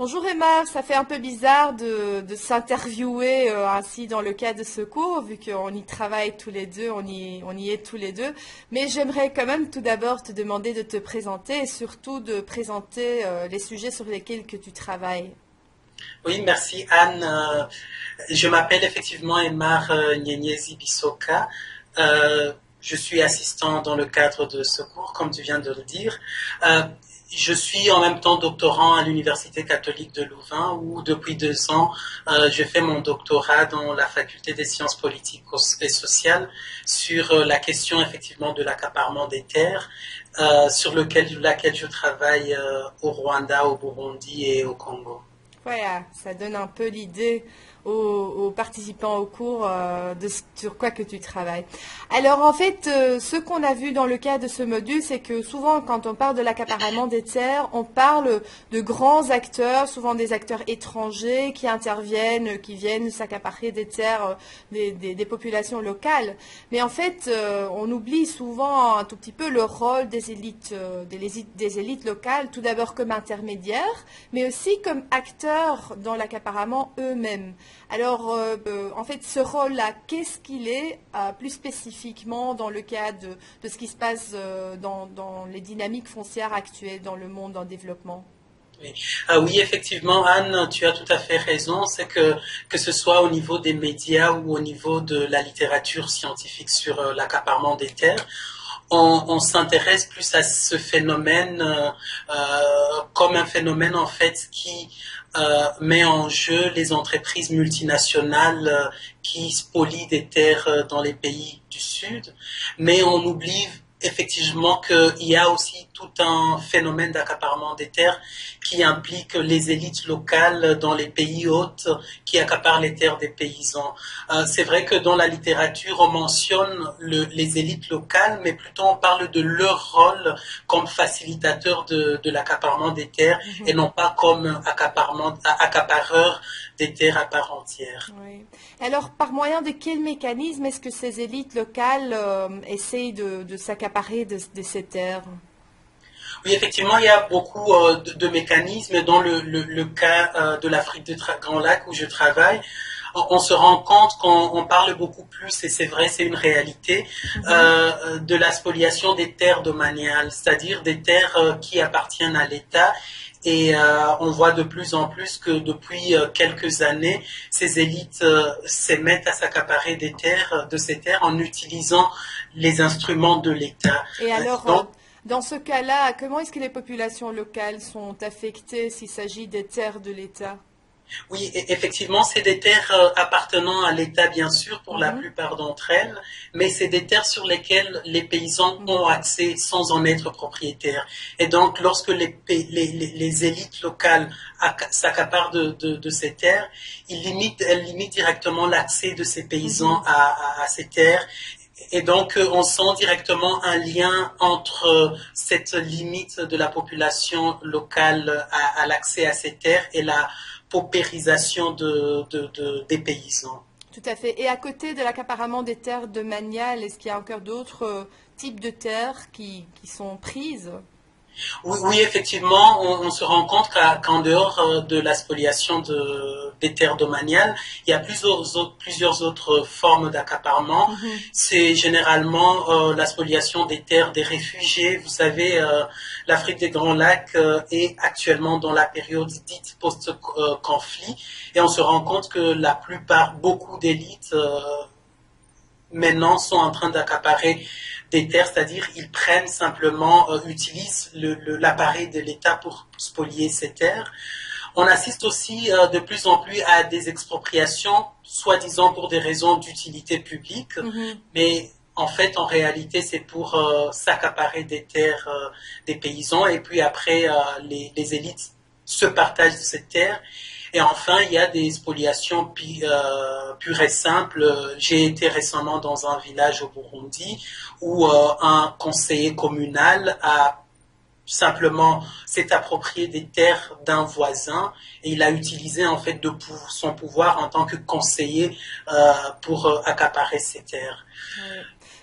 Bonjour Emma, ça fait un peu bizarre de s'interviewer ainsi dans le cas de ce cours, vu qu'on y travaille tous les deux, on y est tous les deux. Mais j'aimerais quand même tout d'abord te demander de te présenter et surtout de présenter les sujets sur lesquels que tu travailles. Oui, merci Anne. Je m'appelle effectivement Emar Nyenyezi Bisoka. Je suis assistant dans le cadre de ce cours, comme tu viens de le dire. Euh, je suis en même temps doctorant à l'Université catholique de Louvain, où depuis 2 ans, je fais mon doctorat dans la faculté des sciences politiques et sociales sur la question effectivement de l'accaparement des terres, sur laquelle je travaille au Rwanda, au Burundi et au Congo. Voilà, ça donne un peu l'idée aux participants au cours sur quoi que tu travailles. Alors en fait, ce qu'on a vu dans le cas de ce module, c'est que souvent quand on parle de l'accaparement des terres, on parle de grands acteurs, souvent des acteurs étrangers qui interviennent, qui viennent s'accaparer des terres des populations locales. Mais en fait, on oublie souvent un tout petit peu le rôle des élites locales, tout d'abord comme intermédiaires, mais aussi comme acteurs dans l'accaparement eux-mêmes. Alors, en fait, ce rôle-là, qu'est-ce qu'il est plus spécifiquement dans le cas de ce qui se passe dans les dynamiques foncières actuelles dans le monde en développement? Oui. Oui, effectivement, Anne, tu as tout à fait raison. C'est que ce soit au niveau des médias ou au niveau de la littérature scientifique sur l'accaparement des terres, on s'intéresse plus à ce phénomène comme un phénomène en fait qui met en jeu les entreprises multinationales qui spolient des terres dans les pays du Sud, mais on oublie effectivement qu'il y a aussi tout un phénomène d'accaparement des terres qui implique les élites locales dans les pays hôtes qui accaparent les terres des paysans. C'est vrai que dans la littérature, on mentionne les élites locales, mais plutôt on parle de leur rôle comme facilitateur de l'accaparement des terres et Mhm. non pas comme accapareur des terres à part entière. Oui. Alors, par moyen de quel mécanisme est-ce que ces élites locales essayent de s'accaparer de ces terres? Oui, effectivement, il y a beaucoup de mécanismes. Dans le cas de l'Afrique de Grand Lac où je travaille, on se rend compte qu'on parle beaucoup plus, et c'est vrai, c'est une réalité, Mhm. de la spoliation des terres domaniales, c'est-à-dire des terres qui appartiennent à l'État. Et on voit de plus en plus que depuis quelques années, ces élites se mettent à s'accaparer des terres, de ces terres en utilisant les instruments de l'État. Et alors, Donc, dans ce cas-là, comment est-ce que les populations locales sont affectées s'il s'agit des terres de l'État? oui, effectivement, c'est des terres appartenant à l'État, bien sûr, pour la Mhm. plupart d'entre elles, mais c'est des terres sur lesquelles les paysans ont accès sans en être propriétaires. Et donc, lorsque les élites locales s'accaparent de ces terres, elles limitent directement l'accès de ces paysans Mhm. à ces terres. Et donc, on sent directement un lien entre cette limite de la population locale à l'accès à ces terres et la paupérisation des paysans. Tout à fait. Et à côté de l'accaparement des terres domaniales, est-ce qu'il y a encore d'autres types de terres qui sont prises? Oui, oui, effectivement, on se rend compte qu'en dehors de la spoliation des terres domaniales, il y a plusieurs autres formes d'accaparement. Mhm. C'est généralement la spoliation des terres des réfugiés. Vous savez, l'Afrique des Grands Lacs est actuellement dans la période dite post-conflit, et on se rend compte que la plupart, beaucoup d'élites maintenant sont en train d'accaparer des terres, c'est-à-dire ils prennent simplement, utilisent l'appareil de l'État pour spolier ces terres. On assiste aussi de plus en plus à des expropriations, soi-disant pour des raisons d'utilité publique, Mhm. mais en fait, en réalité, c'est pour s'accaparer des terres des paysans, et puis après, les élites se partagent ces terres. Et enfin, il y a des spoliations pures et simples. J'ai été récemment dans un village au Burundi où un conseiller communal a simplement s'est approprié des terres d'un voisin, et il a utilisé en fait son pouvoir en tant que conseiller pour accaparer ces terres. Oui.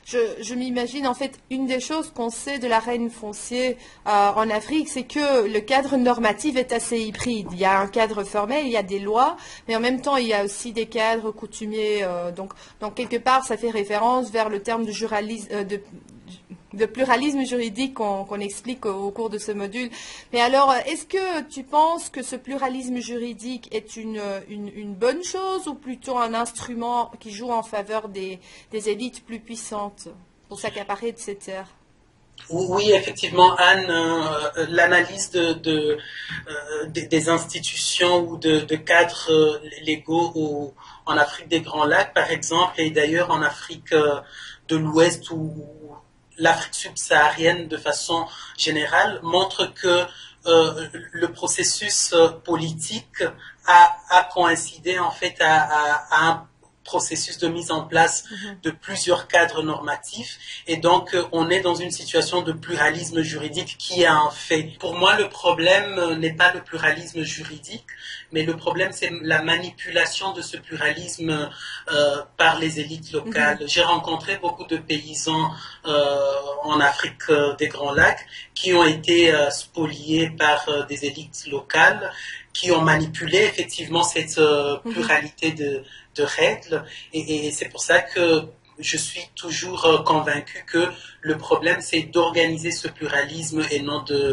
je m'imagine, en fait, une des choses qu'on sait de l'arène foncière en Afrique, c'est que le cadre normatif est assez hybride. Il y a un cadre formel, il y a des lois, mais en même temps, il y a aussi des cadres coutumiers. Donc, quelque part, ça fait référence vers le terme de pluralisme juridique qu'on explique au cours de ce module. Mais alors, est-ce que tu penses que ce pluralisme juridique est une bonne chose ou plutôt un instrument qui joue en faveur des élites plus puissantes pour s'accaparer de ces terres? Oui, effectivement, Anne, l'analyse des institutions ou de cadres légaux en Afrique des Grands Lacs, par exemple, et d'ailleurs en Afrique de l'Ouest ou l'Afrique subsaharienne de façon générale, montre que le processus politique a coïncidé en fait à un processus de mise en place de plusieurs cadres normatifs et donc on est dans une situation de pluralisme juridique qui est un fait. Pour moi, le problème n'est pas le pluralisme juridique, mais le problème c'est la manipulation de ce pluralisme par les élites locales. J'ai rencontré beaucoup de paysans en Afrique des Grands Lacs qui ont été spoliés par des élites locales qui ont manipulé effectivement cette pluralité de règles et c'est pour ça que je suis toujours convaincu que le problème c'est d'organiser ce pluralisme et non de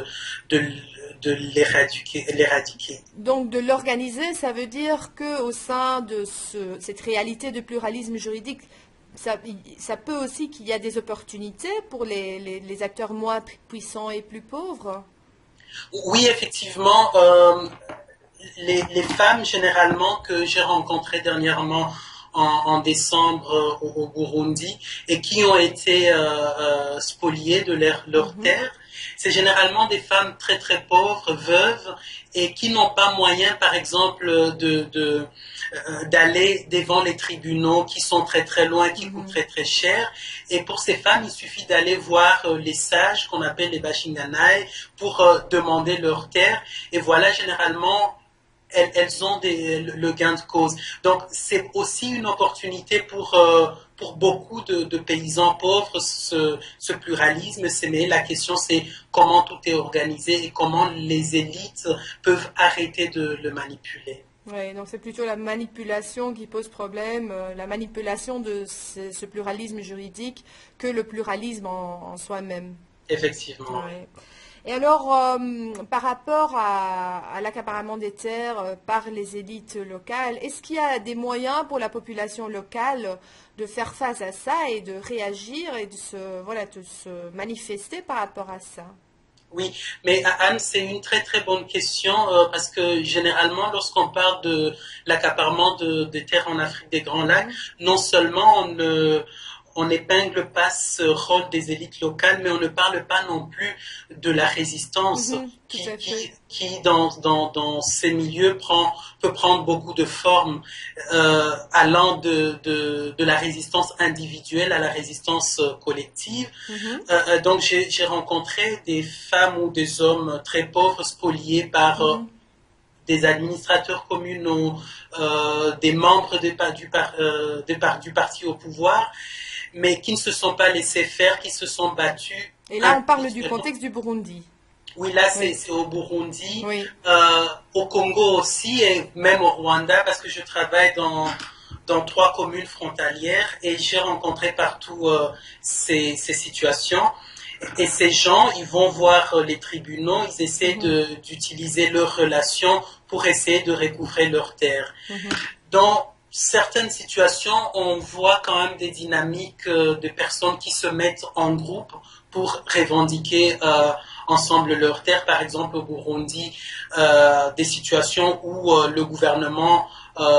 l'éradiquer. Donc de l'organiser, ça veut dire qu'au sein de cette réalité de pluralisme juridique, ça peut aussi qu'il y a des opportunités pour les acteurs moins puissants et plus pauvres. Oui, effectivement. Les femmes généralement que j'ai rencontrées dernièrement en décembre au Burundi et qui ont été spoliées de leur terre, c'est généralement des femmes très très pauvres, veuves et qui n'ont pas moyen par exemple d'aller devant les tribunaux qui sont très très loin, qui coûtent très très cher. Et pour ces femmes, il suffit d'aller voir les sages qu'on appelle les Bashinganai pour demander leur terre. Et voilà, généralement, elles ont le gain de cause. Donc, c'est aussi une opportunité pour beaucoup de paysans pauvres, ce pluralisme. Mais la question, c'est comment tout est organisé et comment les élites peuvent arrêter de le manipuler. Oui, donc c'est plutôt la manipulation qui pose problème, la manipulation de ce pluralisme juridique que le pluralisme en soi-même. Effectivement. Ouais. Et alors, par rapport à l'accaparement des terres par les élites locales, est-ce qu'il y a des moyens pour la population locale de faire face à ça et de réagir et de se manifester par rapport à ça? Oui, mais Anne, c'est une très très bonne question parce que généralement, lorsqu'on parle de l'accaparement des terres en Afrique des Grands Lacs, non seulement on n'épingle pas ce rôle des élites locales, mais on ne parle pas non plus de la résistance qui dans ces milieux peut prendre beaucoup de formes, allant de la résistance individuelle à la résistance collective. Donc j'ai rencontré des femmes ou des hommes très pauvres spoliés par des administrateurs communaux, des membres du parti au pouvoir, mais qui ne se sont pas laissés faire, qui se sont battus. Et là, on parle du contexte du Burundi. Oui, là, c'est au Burundi, oui. Au Congo aussi, et même au Rwanda, parce que je travaille dans 3 communes frontalières, et j'ai rencontré partout ces situations. Et ces gens, ils vont voir les tribunaux, ils essaient d'utiliser leurs relations pour essayer de recouvrer leurs terres. Dans certaines situations, on voit quand même des dynamiques de personnes qui se mettent en groupe pour revendiquer ensemble leurs terres. Par exemple, au Burundi, des situations où le gouvernement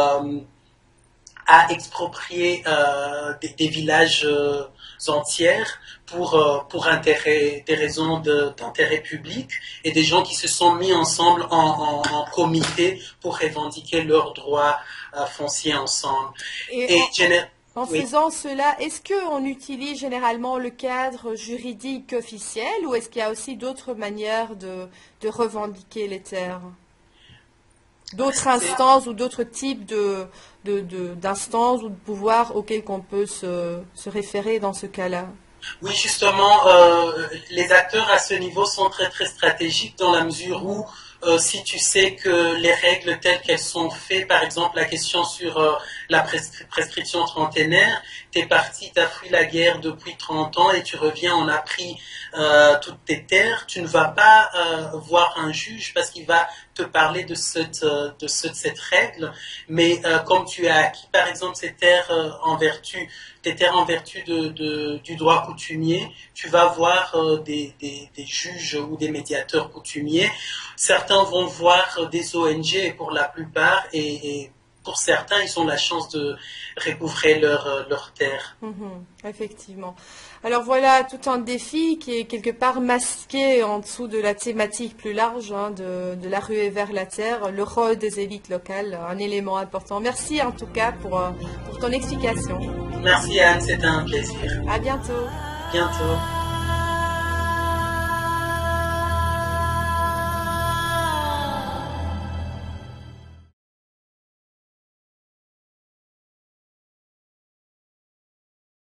a exproprié des villages entiers pour des raisons d'intérêt public et des gens qui se sont mis ensemble en comité pour revendiquer leurs droits fonciers ensemble. En faisant cela, est-ce qu'on utilise généralement le cadre juridique officiel ou est-ce qu'il y a aussi d'autres manières de revendiquer les terres? d'autres instances ou d'autres types d'instances ou de pouvoirs auxquels on peut se référer dans ce cas-là? Oui, justement, les acteurs à ce niveau sont très très stratégiques dans la mesure où si tu sais que les règles telles qu'elles sont faites, par exemple la question sur la prescription trentenaire, t'es parti, t'as fui la guerre depuis 30 ans et tu reviens, on a pris toutes tes terres, tu ne vas pas voir un juge parce qu'il va te parler de cette règle, mais comme tu as acquis par exemple ces terres tes terres en vertu du droit coutumier, tu vas voir des juges ou des médiateurs coutumiers. Certains vont voir des ONG pour la plupart et pour certains, ils ont la chance de recouvrer leur terre. Effectivement. Alors voilà tout un défi qui est quelque part masqué en dessous de la thématique plus large de la ruée vers la terre, le rôle des élites locales, un élément important. Merci en tout cas pour ton explication. Merci Anne, c'était un plaisir. À bientôt. Bientôt.